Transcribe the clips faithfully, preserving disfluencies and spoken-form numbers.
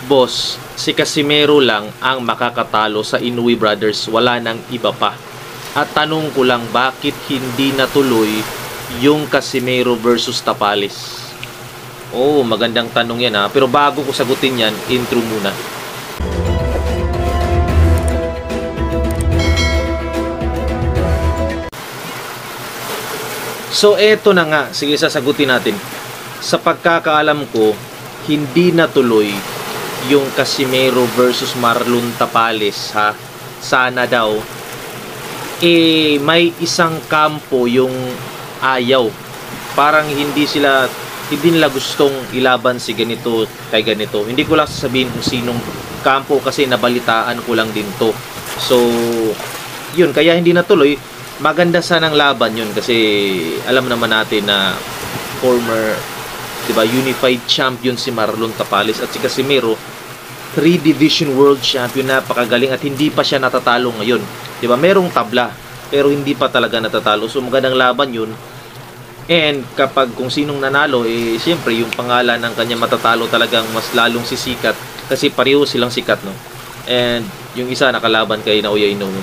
Boss, si Casimero lang ang makakatalo sa Inoue Brothers, wala nang iba pa. At tanong ko lang, bakit hindi natuloy yung Casimero versus Tapales? Oh, magandang tanong yan ha. Pero bago ko sagutin yan, intro muna. So eto na nga, sige sasagutin natin. Sa pagkakaalam ko, hindi natuloy yung Casimero versus Marlon Tapales ha. Sana daw eh may isang kampo yung ayaw. Parang hindi sila hindi nila gustong ilaban si ganito kay ganito. Hindi ko lang sasabihin kung sinong kampo kasi nabalitaan ko lang din to. So yun, kaya hindi natuloy. Maganda sanang laban yun kasi alam naman natin na former, diba, unified champion si Marlon Tapales at si Casimero, three division world champion, napakagaling at hindi pa siya natatalo ngayon. Diba, merong tabla pero hindi pa talaga natatalo. So magandang laban yun. And kapag kung sinong nanalo, eh siyempre yung pangalan ng kanya matatalo talagang mas lalong sisikat kasi pareho silang sikat, no? And yung isa nakalaban kay Naoya Inoue.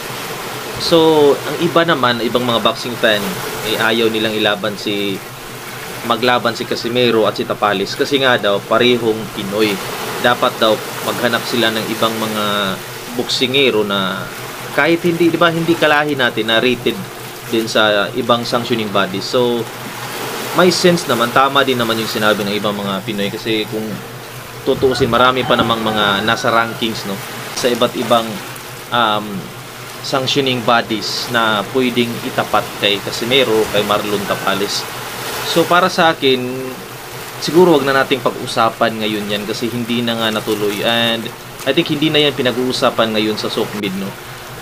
So, ang iba naman, ibang mga boxing fan, eh, ayaw nilang ilaban si maglaban si Casimero at si Tapales kasi nga daw parehong Pinoy. Dapat daw maghanap sila ng ibang mga boksingero na kahit hindi, di ba, hindi kalahi natin na rated din sa ibang sanctioning bodies. So, may sense naman, tama din naman yung sinabi ng ibang mga Pinoy kasi kung tutuusin, marami pa namang mga nasa rankings, no, sa iba't ibang um, sanctioning bodies na pwedeng itapat kay Casimero, kay Marlon Tapales. So para sa akin, siguro wag na nating pag-usapan ngayon yan kasi hindi na nga natuloy and I think hindi na yan pinag-uusapan ngayon sa SOCMID, no.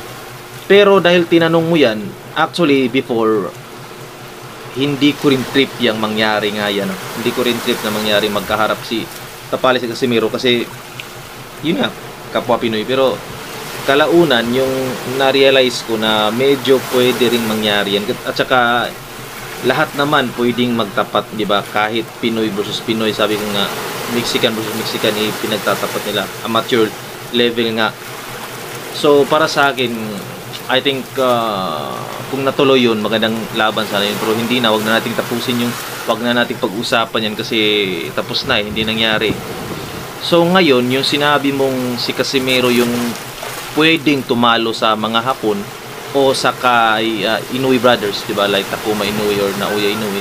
Pero dahil tinanong mo yan, actually before hindi ko rin trip yung mangyari nga yan, no? Hindi ko rin trip na mangyari magkaharap si Tapales at Casimero kasi yun nga, kapwa Pinoy. Pero kalaunan yung na-realize ko na medyo pwede ring mangyari yan. At saka lahat naman pwedeng magtapat, di ba? Kahit Pinoy versus Pinoy, sabi ko nga Mexican versus Mexican, eh, pinagtatapat nila, amateur level nga. So para sa akin, I think uh, kung natuloy yun, magandang laban sana yun. Pero hindi na, wag na nating tapusin yung, wag na nating pag-usapan yan kasi tapos na eh, hindi nangyari. So ngayon, yung sinabi mong si Casimero yung pwedeng tumalo sa mga Hapon o sa kay uh, Inoue Brothers, di ba? Like Takuma Inoue or Naoya Inoue.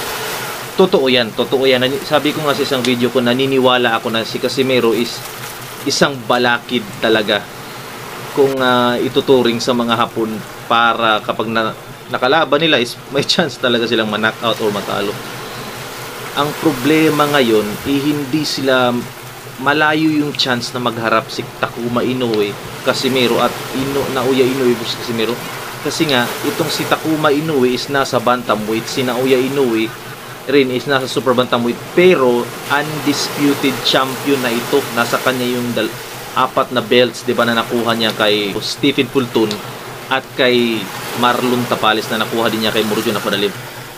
Totoo yan, totoo yan. Sabi ko nga sa isang video ko, naniniwala ako na si Casimero is isang balakid talaga kung uh, ituturing sa mga Hapon para kapag na, nakalaban nila is may chance talaga silang ma-knockout or matalo. Ang problema ngayon, eh, hindi sila malayo yung chance na magharap si Takuma Inoue, Casimero at Ino, Naoya Inoue versus Casimero. Kasi nga, itong si Takuma Inoue is nasa bantamweight, si Naoya Inoue rin is nasa super bantamweight, pero undisputed champion na ito. Nasa kanya yung dal apat na belts, di ba, na nakuha niya kay Stephen Fulton at kay Marlon Tapales na nakuha din niya kay Murjo Napadalib.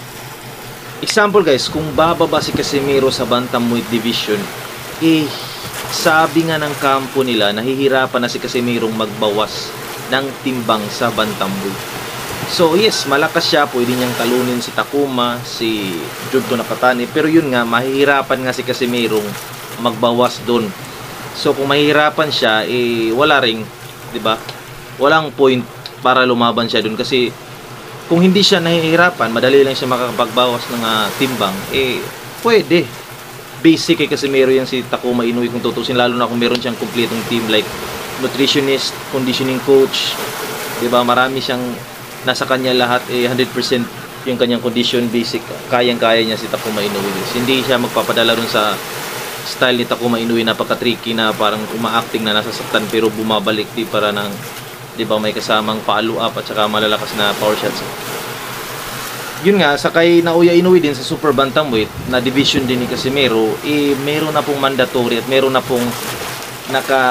Example guys, kung bababa si Casimero sa bantamweight division, eh sabi nga ng kampo nila, nahihirapan na si Casimerong magbawas ng timbang sa bantamweight. So yes, malakas siya, pwede niyang talunin si Takuma, si Junto Nakatani, pero yun nga, mahihirapan nga si Casimerong magbawas doon. So kung mahihirapan siya, eh wala ring, 'di ba? Walang point para lumaban siya doon kasi kung hindi siya nahihirapan, madali lang siya makakapagbawas ng uh, timbang, eh pwede. Basic kay Casimero yan si Takuma Inoue kung tutusin, lalo na kung meron siyang kumpletong team like nutritionist, conditioning coach, 'di ba? Marami siyang nasa kanya lahat, eh one hundred percent yung kanyang condition basic, kayang-kaya niya si Takuma Inoue. Hindi siya magpapadala dun sa style ni Takuma Inoue, napaka-tricky na parang uma-acting na nasasaktan pero bumabalik di para ng, 'di ba, may kasamang follow up at saka malalakas na power shots. Yun nga, sa kay Naoya Inoue din sa super bantamweight na division din ni Casimero, eh meron na pong mandatory at meron na pong naka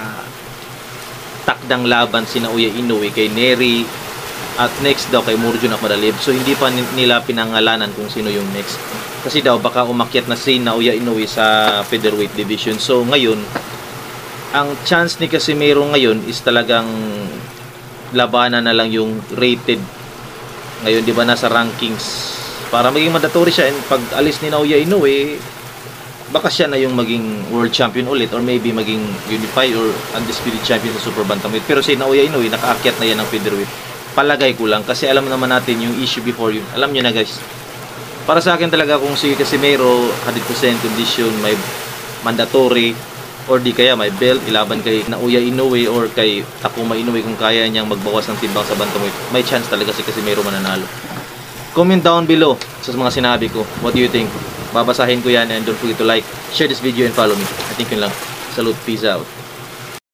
takdang laban si Naoya Inoue kay Nery at next daw kay Murjo Napadalib. So hindi pa nila pinangalanan kung sino yung next. Kasi daw baka umakyat na si Naoya Inoue sa featherweight division. So ngayon, ang chance ni Casimero ngayon is talagang labanan na lang yung rated. Ngayon, di ba, nasa rankings para maging mandatory siya, and pag alis ni Naoya Inoue, baka siya na yung maging world champion ulit, or maybe maging unified or undisputed champion sa super bantamweight. Pero si Naoya Inoue, nakaakyat na yan ng featherweight. Palagay ko lang, kasi alam naman natin yung issue before yun. Alam nyo na, guys. Para sa akin talaga, kung si Casimero one hundred percent condition, may mandatory, or di kaya may belt, ilaban kay Naoya Inoue or kay Takuma Inoue kung kaya niyang magbawas ng timbang sa bantamweight, may chance talaga si Casimero mananalo. Comment down below sa mga sinabi ko. What do you think? Babasahin ko yan, and don't forget to like, share this video, and follow me. I think yun lang. Salute. Peace out.